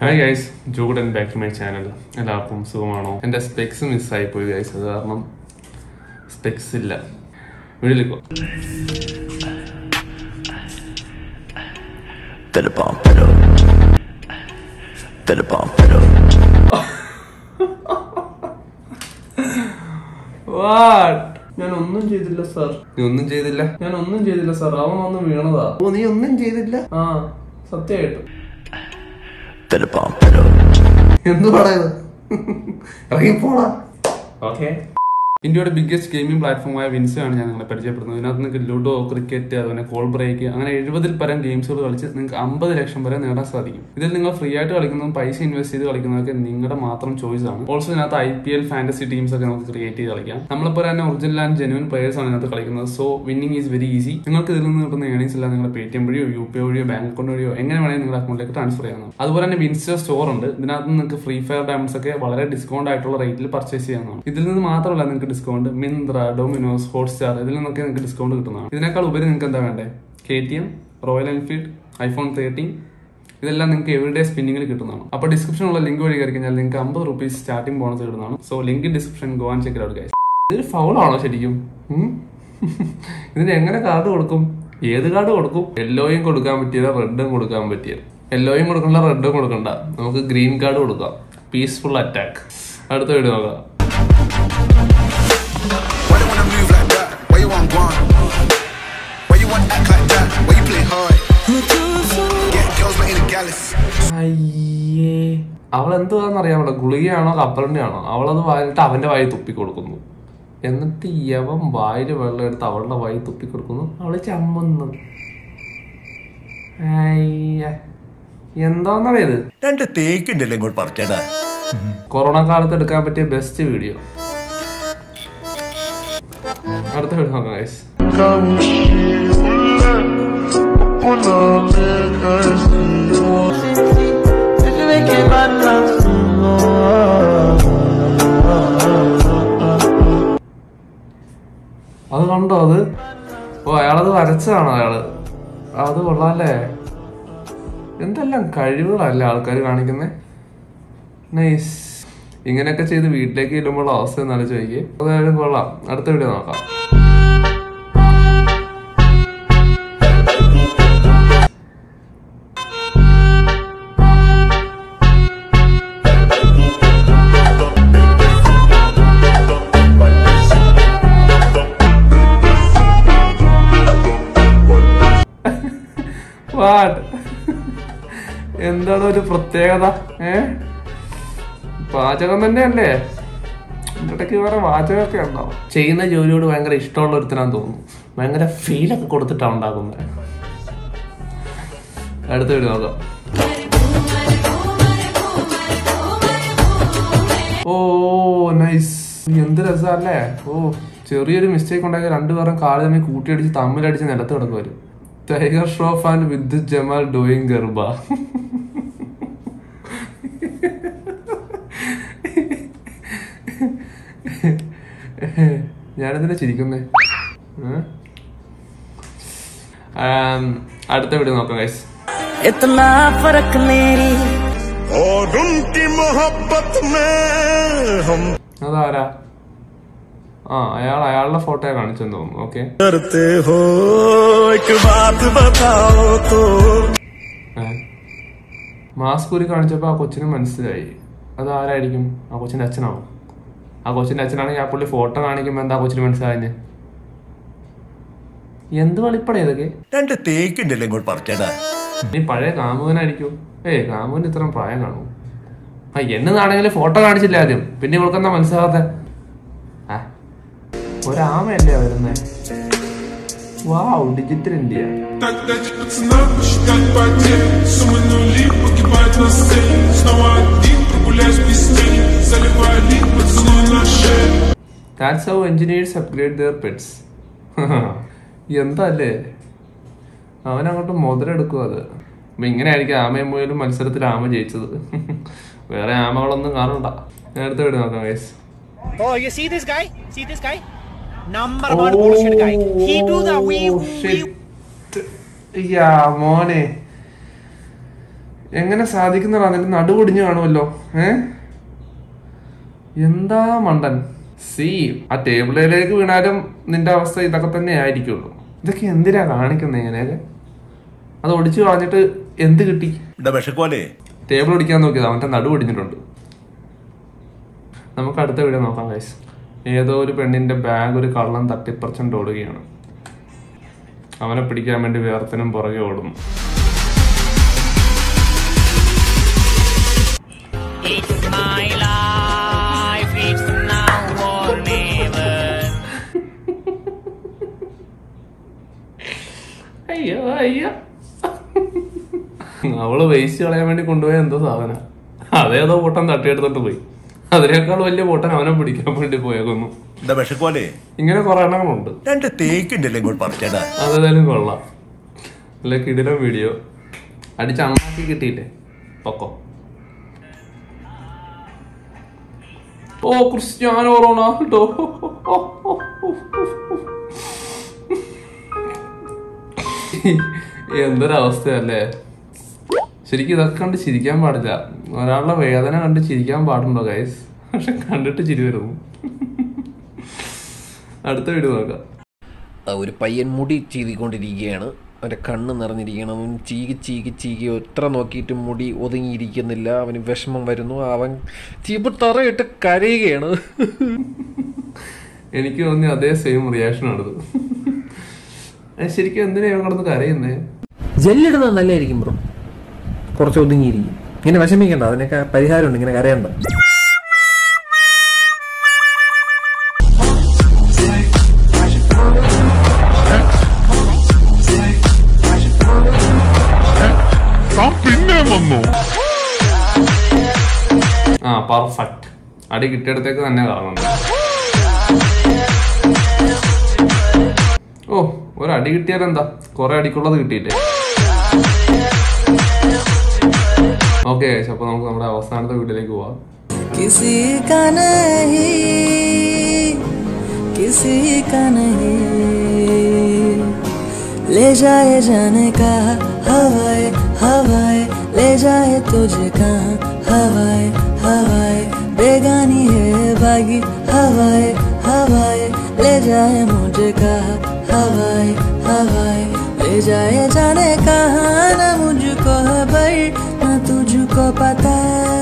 Hi guys, JokuTen back to my channel. എല്ലാവർക്കും സുഖമാണോ? എൻ്റെ സ്പെക്സ് മിസ്സായി പോയി ഗൈസ്. അത് കാരണം സ്പെക്സ് ഇല്ല. വീട്ടിലേക്കോ ഞാൻ ഒന്നും ചെയ്തില്ല സാർ. നീ ഒന്നും ചെയ്തില്ല? ഞാൻ ഒന്നും ചെയ്തില്ല സാർ. അവൻ വന്ന് വീണതാ. ഓ, നീ ഒന്നും ചെയ്തില്ല? ആ, സത്യമായിട്ടും. എന്ത് പറയുന്നത്? ഇറങ്ങിപ്പോടാ. ഓക്കെ, ഇന്ത്യയുടെ ബിഗ്ഗസ്റ്റ് ഗെയിമിംഗ് പ്ലാറ്റ്ഫോമായ വിൻസയാണ് ഞാൻ നിങ്ങളെ പരിചയപ്പെടുന്നത്. ഇതിനകത്ത് നിങ്ങൾക്ക് ലുഡോ, ക്രിക്കറ്റ്, അതുപോലെ കോൾ ബ്രേക്ക്, അങ്ങനെ 70 പരം ഗെയിംസുകൾ കളിച്ച് നിങ്ങൾക്ക് 50 ലക്ഷം വരെ നേടാൻ സാധിക്കും. ഇതിൽ നിങ്ങൾ ഫ്രീ ആയിട്ട് കളിക്കുന്നതും പൈസ ഇൻവെസ്റ്റ് ചെയ്ത് കളിക്കുന്നതൊക്കെ നിങ്ങളുടെ മാത്രം ചോയ്സ് ആണ്. ഓൾസോ ഇതിനകത്ത് IPL ഫാന്റസി ടീംസ് ഒക്കെ നമുക്ക് ക്രിയേറ്റ് ചെയ്ത് കളിക്കാം. നമ്മളിപ്പോൾ തന്നെ ഒറിജിനൽ ആൻഡ് ജെന്യൂൻ പ്ലേയേഴ്സ് ആണ് ഇതിനകത്ത് കളിക്കുന്നത്. So winning is very easy. നിങ്ങൾക്ക് ഇതിൽ നിന്ന് കിട്ടുന്ന ഏണിംഗ്സ് എല്ലാം നിങ്ങളുടെ Paytm വഴിയോ UPI വഴിയോ ബാങ്ക് അക്കൗണ്ട് വഴിയോ എങ്ങനെ വേണമെങ്കിൽ നിങ്ങളുടെ അക്കൗണ്ടിലേക്ക് ട്രാൻസ്ഫർ ചെയ്യാം. അതുപോലെ തന്നെ വിൻസ്റ്റർ സ്റ്റോർ ഉണ്ട്. ഇതിനകത്ത് നിങ്ങൾക്ക് ഫ്രീ ഫയർ ഡയമണ്ട്സ് ഒക്കെ വളരെ ഡിസ്കൗണ്ട് ആയിട്ടുള്ള റേറ്റിൽ പർച്ചേസ് ചെയ്യാവുന്നതാണ്. ഇതിൽ നിന്ന് മാത്രമല്ല നിങ്ങൾക്ക് ഡിസ്കൗണ്ട് മിന്ത്ര, ഡൊമിനോസ്, ഹോട്ട്സ്റ്റാർ ഇതിൽ നിന്നൊക്കെ നിങ്ങൾക്ക് ഡിസ്കൗണ്ട് കിട്ടുന്നതാണ്. ഇതിനേക്കാൾ ഉപരി നിങ്ങൾക്ക് എന്താ വേണ്ടേ? KTM, റോയൽ എൻഫീൽഡ്, iPhone 13 ഇതെല്ലാം നിങ്ങൾക്ക് എവറിഡേ സ്പിന്നിങ്ങിൽ കിട്ടുന്നതാണ്. അപ്പോൾ ഡിസ്ക്രിപ്ഷനുള്ള ലിങ്ക് വഴി കയറി കഴിഞ്ഞാൽ നിങ്ങൾക്ക് 50 rupees സ്റ്റാർട്ടിംഗ് ബോണസ് കിട്ടുന്നതാണ്. So link in description, go and check it out guys. ഇതൊരു ഫൗളാണോ ശരിക്കും? ഇതിന് എങ്ങനെ കാർഡ് കൊടുക്കും? ഏത് കാർഡ് കൊടുക്കും? യെല്ലോയും കൊടുക്കാൻ പറ്റിയത്, റെഡും കൊടുക്കാൻ പറ്റിയത്. യെല്ലോയും കൊടുക്കണ്ട, റെഡും കൊടുക്കണ്ട, നമുക്ക് ഗ്രീൻ കാർഡ് കൊടുക്കാം. Peaceful attack. അടുത്ത വീഡിയോ നോക്കാം. അവളെന്തുവാന്നറിയാമോ? ഗുളികയാണോ കപ്പലിന്റെ ആണോ? അവളത് വായിട്ട് അവന്റെ വായി തുപ്പിക്കൊടുക്കുന്നു. എന്നിട്ട് യവൻ വായിൽ വെള്ളം എടുത്ത് അവളുടെ വായി തുപ്പിക്കൊടുക്കുന്നു. അവള് ചമ്മുന്നു. എന്താന്നറിയത്? കൊറോണ കാലത്ത് എടുക്കാൻ പറ്റിയ ബെസ്റ്റ് വീഡിയോ. അടുത്ത വീഡിയോ നോക്കാം ഗൈസ്. അത് കണ്ടോ? അത് അയാളത് വരച്ചതാണോ? അത് കൊള്ളാല്ലേ? എന്തെല്ലാം കഴിവുകളല്ലേ ആൾക്കാർ കാണിക്കുന്നേ. നൈസ്. ഇങ്ങനെയൊക്കെ ചെയ്ത് വീട്ടിലേക്ക് ചെല്ലുമ്പോൾ അവസ്ഥ എന്നാലും ചോദിക്കേ. അതായാലും കൊള്ളാം. അടുത്ത വീഡിയോ നോക്കാം. എന്താണ് ഒരു പ്രത്യേകത? പാചകം തന്നെയല്ലേ? ഇടയ്ക്ക് വേറെ വാചകമൊക്കെ ഉണ്ടാവും. ചെയ്യുന്ന ജോലിയോട് ഭയങ്കര ഇഷ്ടമുള്ള ഒരുത്തനാന്ന് തോന്നുന്നു. ഭയങ്കര ഫീലൊക്കെ കൊടുത്തിട്ടാണ് ഉണ്ടാക്കുന്നത്. അടുത്ത വീഡിയോ നോക്കാം. Oh nice. എന്ത് രസമല്ലേ? ഓ, ചെറിയൊരു മിസ്റ്റേക്ക് ഉണ്ടാക്കി രണ്ടുപേരും കാല് തമ്മിൽ കൂട്ടിയടിച്ച് തമ്മിലടിച്ച് നിലത്ത് കിടക്കും വരും. Tiger Shroff and Vidyut Jammwal doing garba. ഞാനെന്തിനാ ചിരിക്കുന്നേ? അടുത്ത വീഡിയോ നോക്കാം ഗൈസ്. അതാരാ? അയാളുടെ ഫോട്ടോ കാണിച്ചെന്ന് തോന്നുന്നു. ഓക്കെ, മാസ്ക് ഊരി കാണിച്ചപ്പോ ആ കൊച്ചിന് മനസ്സിലായി അതാരായിരിക്കും. ആ കൊച്ചിന്റെ അച്ഛനാണോ? ആ കൊച്ചിന്റെ അച്ഛനാണെങ്കിൽ ആ പുള്ളി ഫോട്ടോ കാണിക്കുമ്പോ എന്താ കൊച്ചിന് മനസ്സിലായേ? എന്ത് വെളിപ്പട ഇതൊക്കെ? നീ പഴയ കാമുകനായിരിക്കും. കാമുകന് ഇത്രയും പ്രായം കാണും. എന്നാണെങ്കിലും ഫോട്ടോ കാണിച്ചില്ല ആദ്യം, പിന്നെ ഇവൾക്കെന്താ മനസ്സിലാവാത്ത? ഒരാമയല്ലേ വരുന്നേ? Wow, digital India. That's how engineers upgrade their pets. എന്താല്ലേ, അവനങ്ങോട്ട് മുതലെടുക്കും. അത് ഇങ്ങനെ ആയിരിക്കും ആമയും മുയലും മത്സരത്തിൽ ആമ ജയിച്ചത്. വേറെ ആമകളൊന്നും കാണണ്ട. നേരത്തെ വീട് നോക്കാം guys. Oh, you see this guy? See this guy? Number one bullshit guy. He do the we. മോനെ എങ്ങനെ സാധിക്കുന്നതാ? നിന്റെ നടുപൊടിഞ്ഞു കാണുമല്ലോ. എന്താ മണ്ടൻ. ആ ടേബിളിലേക്ക് വീണാലും നിന്റെ അവസ്ഥ ഇതൊക്കെ തന്നെ ആയിരിക്കുള്ളൂ. ഇതൊക്കെ എന്തിനാ കാണിക്കുന്നത് ഇങ്ങനെയൊക്കെ? അത് ഒടിച്ചു കളഞ്ഞിട്ട് എന്ത് കിട്ടി? ടേബിൾ ഒടിക്കാൻ നോക്കിയതാ, അവന്റെ നടുപൊടിഞ്ഞിട്ടുണ്ട്. നമുക്ക് അടുത്ത വീഡിയോ നോക്കാം ഗൈസ്. ഏതോ ഒരു പെണ്ണിന്റെ ബാഗ് ഒരു കള്ളൻ തട്ടിപ്പറിച്ചുകൊണ്ട് ഓടുകയാണ്. അവനെ പിടിക്കാൻ വേണ്ടി വേർത്തനും പുറകെ ഓടുന്നു. അയ്യോ അയ്യോ, അവള് വേസ്റ്റ് കളയാൻ വേണ്ടി കൊണ്ടുപോയ എന്തോ സാധനം, അതേതോ പൊട്ടൻ തട്ടിയെടുത്തിട്ട് പോയി. അതിനേക്കാൾ വലിയ പൊട്ടൻ അവനെ പിടിക്കാൻ വേണ്ടി പോയേക്കുന്നു. ഇങ്ങനെ കുറെ എണ്ണങ്ങളുണ്ട്. അതേതായാലും കൊള്ളാം. അല്ല കിടിലം വീഡിയോ. അടിച്ചണ്ണാക്കി കിട്ടിയില്ലേ പൊക്കോ. Oh Cristiano Ronaldo. എന്തൊരവസ്ഥയല്ലേ. ശരിക്കും ഇതൊക്കെ കണ്ട് ചിരിക്കാൻ പാടില്ല. ഒരാളുടെ വേദന കണ്ട് ചിരിക്കാൻ പാടുണ്ടോ ഗൈസ്? പക്ഷെ കണ്ടിട്ട് ചിരി വരുന്നു. അടുത്ത വീഡിയോ നോക്കാം. ഒരു പയ്യൻ മുടി ചീകിക്കൊണ്ടിരിക്കുകയാണ്. അവൻ്റെ കണ്ണ് നിറഞ്ഞിരിക്കണം. അവൻ ചീകി എത്ര നോക്കിയിട്ടും മുടി ഒതുങ്ങിയിരിക്കുന്നില്ല. അവന് വിഷമം വരുന്നു. അവൻ ചീപ്പ് തറയിട്ട് കരയുകയാണ്. എനിക്ക് തോന്നി അതേ സെയിം റിയാക്ഷൻ ആണത്. ശരിക്കും എന്തിനാ ഇവൻ കിടന്ന് കരയുന്നേ? ജെല്ലിടുന്നത് നല്ലതായിരിക്കും ബ്രോ, കുറച്ച് ഒതുങ്ങിയിരിക്കും. ഇങ്ങനെ വിഷമിക്കണ്ട, അതിനൊക്കെ പരിഹാരമുണ്ട്. ഇങ്ങനെ കരയണ്ട. പെർഫെക്റ്റ്. അടി കിട്ടിയിടത്തേക്ക് തന്നെ കറങ്ങുന്നു. ഓ, ഒരടി കിട്ടിയാലെന്താ, കുറെ അടിക്കുള്ളത് കിട്ടിയില്ലേ? ഓക്കെ, അപ്പൊ നമുക്ക് നമ്മുടെ അവസാനത്തെ വീട്ടിലേക്ക് പോവാം. ले जाए जाने का हवाए हवाए, ले जाए तुझे कहाँ हवाए हवाए, बेगानी है बागी हवाए हवाए, ले जाए मुझे कहाँ हवाए हवाए, ले जाए जाने कहाँ न मुझको खबर न तुझको पता.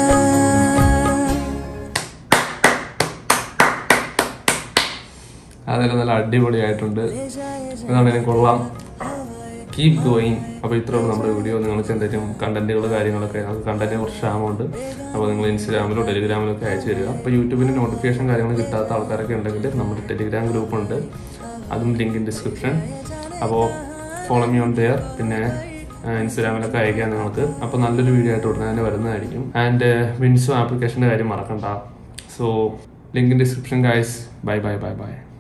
അതെല്ലാം നല്ല അടിപൊളിയായിട്ടുണ്ട്. അതാണെങ്കിലും കൊള്ളാം. Keep going. അപ്പോൾ ഇത്രയുള്ള നമ്മുടെ വീഡിയോ. നിങ്ങൾക്ക് എന്തെങ്കിലും കണ്ടന്റുകൾ കാര്യങ്ങളൊക്കെ, കണ്ടന്റിനെ കുറച്ച് ക്ഷാമമുണ്ട്. അപ്പോൾ നിങ്ങൾ ഇൻസ്റ്റാഗ്രാമിലോ ടെലിഗ്രാമിലോ ഒക്കെ അയച്ചു തരിക. അപ്പോൾ യൂട്യൂബിൻ്റെ നോട്ടിഫിക്കേഷൻ കാര്യങ്ങൾ കിട്ടാത്ത ആൾക്കാരൊക്കെ ഉണ്ടെങ്കിൽ നമ്മുടെ ടെലിഗ്രാം ഗ്രൂപ്പുണ്ട്, അതും ലിങ്ക് ഇൻ ഡിസ്ക്രിപ്ഷൻ. അപ്പോൾ ഫോളോ മീ ഓൺ ദെയർ. പിന്നെ ഇൻസ്റ്റാഗ്രാമിലൊക്കെ അയക്കാം നിങ്ങൾക്ക്. അപ്പോൾ നല്ലൊരു വീഡിയോ ആയിട്ട് ഉടനെ തന്നെ വരുന്നതായിരിക്കും. ആൻഡ് വിൻസോ ആപ്ലിക്കേഷൻ്റെ കാര്യം മറക്കണ്ട. So link in description guys. Bye bye bye by.